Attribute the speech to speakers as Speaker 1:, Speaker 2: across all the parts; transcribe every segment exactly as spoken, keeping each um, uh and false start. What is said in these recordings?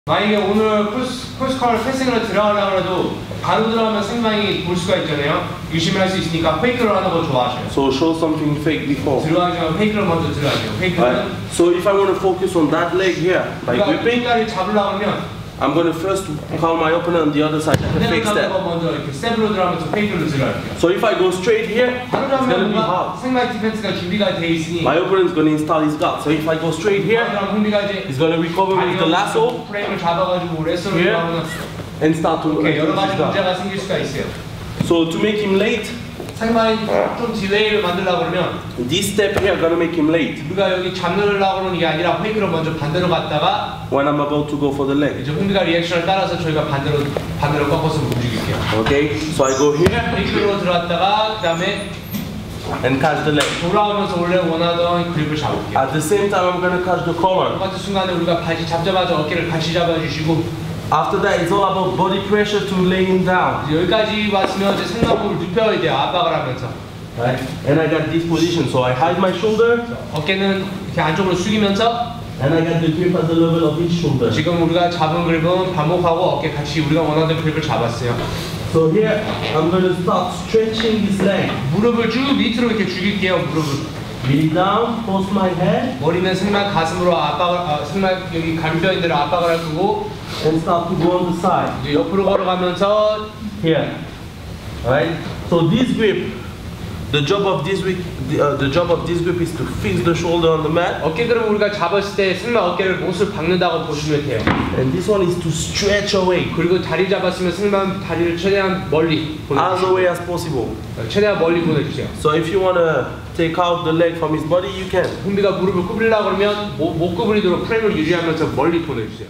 Speaker 1: 만약에 오늘 콜스컬 패싱으로 들어가려고 해도 바로 들어가면 상대방이 볼 수가 있잖아요. 유심히 할 수 있으니까 페이크를 하는 거 좋아하셔요.
Speaker 2: So show something fake before.
Speaker 1: 들어가기 전에 페이크를 먼저 들어가세요. 페이크는
Speaker 2: Right. So if I want to focus on that leg here by gripping,
Speaker 1: 다리 잡으려고 하면
Speaker 2: I'm going to first call my opponent on the other side like a fake step.
Speaker 1: 먼저 이렇게 스텝으로 들어가면서 페이크를 들어갈게요.
Speaker 2: So if I go straight here,
Speaker 1: 바로
Speaker 2: it's going to be
Speaker 1: 들어가면
Speaker 2: hard.
Speaker 1: 상대 디펜스가 준비가 돼 있으니
Speaker 2: My opponent's going to install his guard. So if I go straight here,
Speaker 1: 그럼 홍비가 이제
Speaker 2: he's going to recover with the lasso
Speaker 1: 프레임을 잡아가지고 레스로
Speaker 2: Here.
Speaker 1: 들어가면
Speaker 2: and start to
Speaker 1: 이렇게 여러 가지
Speaker 2: use his guard.
Speaker 1: 문제가 생길 수가 있어요.
Speaker 2: So to make him late,
Speaker 1: 상대방이 좀 딜레이를 만들려고 그러면
Speaker 2: this step here going to make him late
Speaker 1: 우리가 여기 잡으려고 그러는 게 아니라 페이크를 먼저 반대로 갔다가
Speaker 2: when I'm about to go for the leg.
Speaker 1: 이제 홍비가 리액션을 따라서 저희가 반대로 반대로 꺾어서 움직일게요.
Speaker 2: Okay, so I go here
Speaker 1: 페이크로 들어갔다가 그 다음에
Speaker 2: and catch the leg.
Speaker 1: 돌아오면서 원래 원하던 그립을 잡을게요.
Speaker 2: At the same time, I'm going to catch the collar.
Speaker 1: 똑같은 순간에 우리가 바지 잡자마자 어깨를 같이 잡아주시고
Speaker 2: After that, it's all about body pressure to lay him down.
Speaker 1: 이제 여기까지 왔으면 이제 생각을 눕혀야 돼요. 압박을 하면서.
Speaker 2: Right? And I got this position, so I hide my shoulder
Speaker 1: 어깨는 이렇게 안쪽으로 숙이면서
Speaker 2: and I got the grip at the level of his shoulder.
Speaker 1: 지금 우리가 잡은 그립은 반목하고 어깨 같이 우리가 원하는 그립을 잡았어요.
Speaker 2: So here, I'm going to start stretching his leg.
Speaker 1: 무릎을 쭉 밑으로 이렇게 죽일게요. 무릎을.
Speaker 2: Really down, post my head,
Speaker 1: 머리는 생막 가슴으로 압박을, 아, 생막 여기 갈비뼈인 대로 압박을 할 거고
Speaker 2: and start to go on the side.
Speaker 1: 이제 옆으로 걸어가면서
Speaker 2: Here. Alright? So this grip, the job of this grip, the, uh, the job of this grip is to fix the shoulder on the mat.
Speaker 1: 어깨 그립 우리가 잡았을 때 생막 어깨를 못을 박는다고 보시면 돼요.
Speaker 2: And this one is to stretch away
Speaker 1: 그리고 다리 잡았으면 생막 다리를 최대한 멀리
Speaker 2: as
Speaker 1: 보내주세요.
Speaker 2: away as possible.
Speaker 1: 최대한 멀리 보내주세요.
Speaker 2: So if you want to take out the leg from his body, you can.
Speaker 1: 홍비가 무릎을 구부리려고 그러면 못, 못 구부리도록 프레임을 유지하면서 멀리 보내주세요.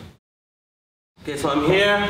Speaker 2: Okay, so I'm here.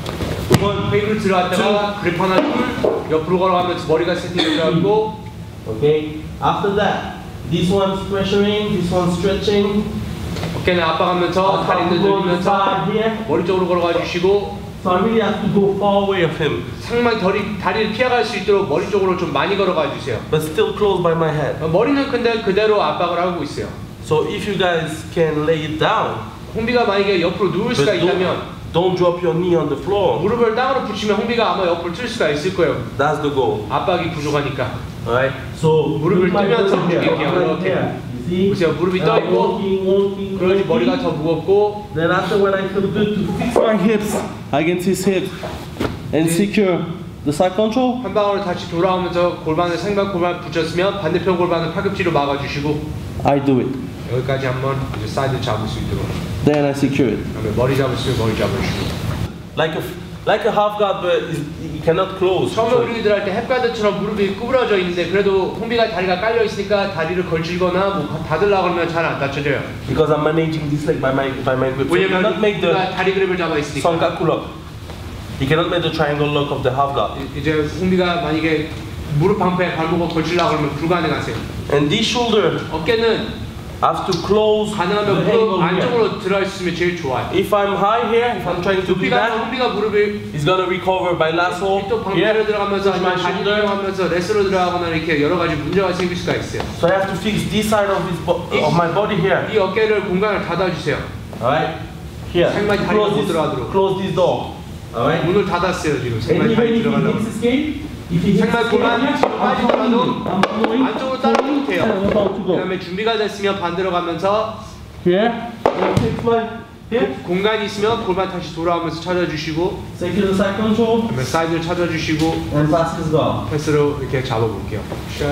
Speaker 1: 한번 페이크를 들어갔다가 그립 하나 둘 옆으로 걸어가면서 머리가 세팅이 들어가고
Speaker 2: Okay. After that, this one's pressuring, this one's stretching.
Speaker 1: 어깨는 압박하면서 다리를 늘리면서
Speaker 2: here.
Speaker 1: 머리 쪽으로 걸어가 주시고
Speaker 2: So I really have to go far away of him,
Speaker 1: 상만 다리, 다리를 피해갈 수 있도록 머리 쪽으로 좀 많이 걸어가 주세요.
Speaker 2: but still close by my head.
Speaker 1: 머리는 근데 그대로 압박을 하고 있어요.
Speaker 2: So if you guys can lay it down,
Speaker 1: 홍비가 만약에 옆으로 누울 수가
Speaker 2: but
Speaker 1: 있다면
Speaker 2: don't, don't drop your knee on the floor.
Speaker 1: 무릎을 땅으로 붙이면 홍비가 아마 옆으로 틀 수가 있을 거예요.
Speaker 2: That's the goal.
Speaker 1: 압박이 부족하니까.
Speaker 2: Alright. So
Speaker 1: 무릎을
Speaker 2: my
Speaker 1: 뜨면서
Speaker 2: body here,
Speaker 1: 움직일게요.
Speaker 2: right
Speaker 1: 이렇게.
Speaker 2: here. You see?
Speaker 1: 보세요. 무릎이 떠
Speaker 2: I'm
Speaker 1: 있고
Speaker 2: walking, walking,
Speaker 1: 그러지 머리가
Speaker 2: walking.
Speaker 1: 더 무겁고
Speaker 2: Then after when I feel good to fix my hips against his hips and secure the side control.
Speaker 1: 한 방울로 다시 돌아오면서 골반을 상반 골반 붙였으면 반대편 골반을 팔꿈치로 막아주시고
Speaker 2: I do it.
Speaker 1: 여기까지 한번 이제 사이드 잡을 수 있도록
Speaker 2: Then I secure it.
Speaker 1: 그다음에 머리 잡으시면 머리 잡으시고
Speaker 2: Like a like a half guard, but it's, you cannot close.
Speaker 1: 처음에 우리들 할 때 햅가드처럼 무릎이 구부러져 있는데 그래도 홍비가 다리가 깔려 있으니까 다리를 걸치거나 뭐 닫으려고 하면 잘 안 닫혀져요.
Speaker 2: Because I'm managing this leg by my by my grip. So you
Speaker 1: 왜냐면
Speaker 2: cannot make the
Speaker 1: 우리가 다리 그립을 잡아 있으니까.
Speaker 2: Songaku lock. You cannot make the triangle lock of the half guard.
Speaker 1: 이제 홍비가 만약에 무릎 방패에 발목을 걸치려고 하면 불가능하세요.
Speaker 2: And this shoulder
Speaker 1: 어깨는
Speaker 2: have to close the
Speaker 1: 가능하면 무릎
Speaker 2: angle here.
Speaker 1: 안쪽으로 들어가 있으면 제일 좋아요.
Speaker 2: If I'm high here, if I'm trying to do
Speaker 1: 높이가
Speaker 2: that,
Speaker 1: 홍비가 무릎을
Speaker 2: it's gonna recover by lasso
Speaker 1: 또 방패로
Speaker 2: here.
Speaker 1: 들어가면서
Speaker 2: Push my
Speaker 1: 아니면 다리
Speaker 2: shoulder.
Speaker 1: 들어가면서 레스로 들어가거나 이렇게 여러 가지 문제가 생길 수가 있어요.
Speaker 2: So I have to fix this side of his bo of my body here.
Speaker 1: 이 어깨를 공간을 닫아주세요.
Speaker 2: Alright? Here.
Speaker 1: 상반이 다리가
Speaker 2: Close
Speaker 1: 못
Speaker 2: this,
Speaker 1: 들어가도록.
Speaker 2: close this door. Alright?
Speaker 1: 문을 닫았어요 지금.
Speaker 2: And
Speaker 1: 상반이
Speaker 2: even
Speaker 1: 다리
Speaker 2: if he
Speaker 1: 들어가려고.
Speaker 2: hits escape, if he hits
Speaker 1: 상반
Speaker 2: escape,
Speaker 1: 골반이
Speaker 2: I'm
Speaker 1: 지금 빠지더라도
Speaker 2: following, I'm following,
Speaker 1: 안쪽으로 따라가도 돼요.
Speaker 2: and I'm about to
Speaker 1: 그
Speaker 2: go.
Speaker 1: 다음에 준비가 됐으면 반대로 가면서
Speaker 2: Here. And fix my hip.
Speaker 1: 공간이 있으면 골반 다시 돌아오면서 찾아주시고
Speaker 2: Secure the side control.
Speaker 1: 그다음에 사이드를 찾아주시고
Speaker 2: And pass his guard.
Speaker 1: 패스로 이렇게 잡아볼게요.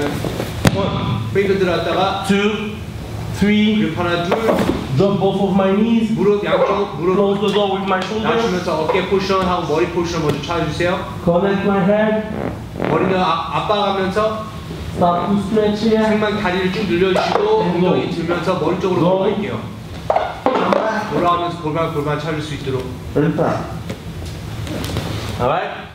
Speaker 1: 원, 페이크 들어갔다가
Speaker 2: Two, three.
Speaker 1: 그립 하나 둘
Speaker 2: Drop both of my knees.
Speaker 1: 무릎 양쪽 무릎
Speaker 2: Close the door with my shoulder.
Speaker 1: 낮추면서 어깨 포지션하고 머리 포지션 먼저 찾아주세요.
Speaker 2: Connect my head.
Speaker 1: 머리는 아, 압박하면서
Speaker 2: Start to stretch here.
Speaker 1: 상반 다리를 쭉 늘려주시고 엉덩이 들면서 머리 쪽으로
Speaker 2: Go.
Speaker 1: 넘어갈게요. 돌아오면서 골반 골반 찾을 수 있도록.
Speaker 2: Return. Alright?